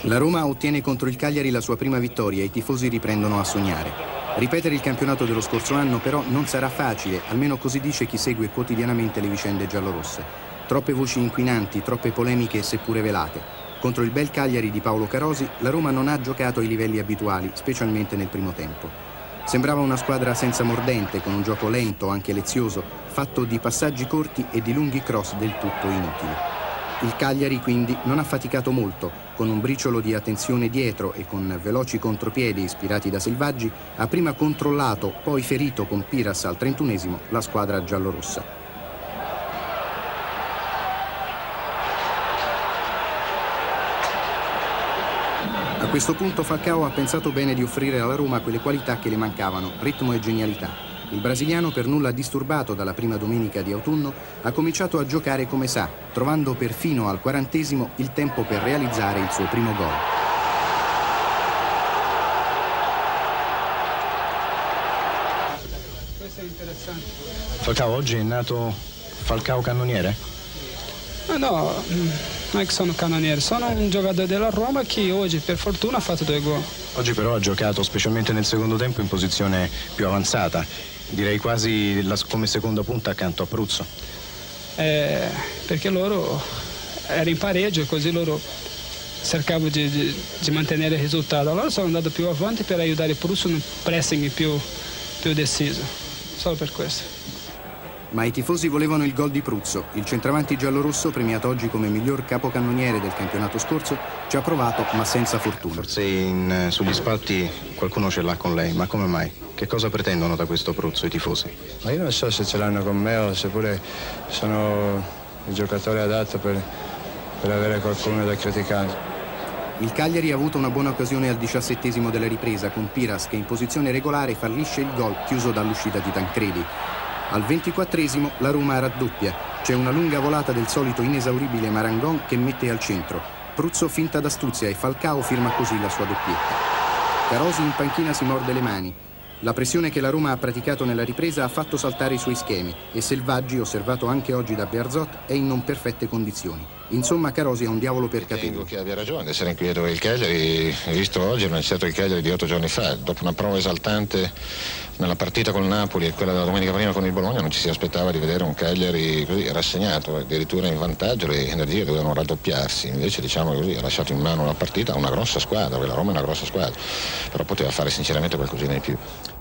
La Roma ottiene contro il Cagliari la sua prima vittoria e i tifosi riprendono a sognare. Ripetere il campionato dello scorso anno però non sarà facile, almeno così dice chi segue quotidianamente le vicende giallorosse. Troppe voci inquinanti, troppe polemiche seppure velate. Contro il bel Cagliari di Paolo Carosi la Roma non ha giocato ai livelli abituali, specialmente nel primo tempo. Sembrava una squadra senza mordente, con un gioco lento, anche lezioso, fatto di passaggi corti e di lunghi cross del tutto inutili. Il Cagliari quindi non ha faticato molto, con un briciolo di attenzione dietro e con veloci contropiedi ispirati da Selvaggi, ha prima controllato, poi ferito con Piras al 31esimo la squadra giallorossa. A questo punto Falcao ha pensato bene di offrire alla Roma quelle qualità che le mancavano, ritmo e genialità. Il brasiliano, per nulla disturbato dalla prima domenica di autunno, ha cominciato a giocare come sa, trovando perfino al 40esimo il tempo per realizzare il suo primo gol. Questo è interessante. Falcao, oggi è nato Falcao cannoniere? No, non è che sono cannoniere, sono un giocatore della Roma che oggi per fortuna ha fatto 2 gol. Oggi però ha giocato, specialmente nel secondo tempo, in posizione più avanzata, direi quasi come seconda punta accanto a Pruzzo. Perché loro erano in pareggio e così loro cercavano di mantenere il risultato. Allora sono andato più avanti per aiutare Pruzzo in un pressing più deciso, solo per questo. Ma i tifosi volevano il gol di Pruzzo. Il centravanti giallorosso, premiato oggi come miglior capocannoniere del campionato scorso, ci ha provato ma senza fortuna. Forse sugli spalti qualcuno ce l'ha con lei, ma come mai? Che cosa pretendono da questo Pruzzo i tifosi? Ma io non so se ce l'hanno con me o seppure sono il giocatore adatto per avere qualcuno da criticare. Il Cagliari ha avuto una buona occasione al 17esimo della ripresa con Piras che in posizione regolare fallisce il gol chiuso dall'uscita di Tancredi. Al 24esimo la Roma raddoppia. C'è una lunga volata del solito inesauribile Marangon che mette al centro. Pruzzo finta d'astuzia e Falcao firma così la sua doppietta. Carosi in panchina si morde le mani. La pressione che la Roma ha praticato nella ripresa ha fatto saltare i suoi schemi e Selvaggi, osservato anche oggi da Bearzot, è in non perfette condizioni. Insomma, Carosi è un diavolo per capelli. Ritengo che abbia ragione di essere inquieto per il Cagliari, visto oggi, non è stato il Cagliari di 8 giorni fa, dopo una prova esaltante nella partita con il Napoli e quella della domenica prima con il Bologna non ci si aspettava di vedere un Cagliari così rassegnato, addirittura in vantaggio, le energie dovevano raddoppiarsi, invece diciamo così ha lasciato in mano la partita a una grossa squadra, perché la Roma è una grossa squadra, però poteva fare sinceramente qualcosina di più.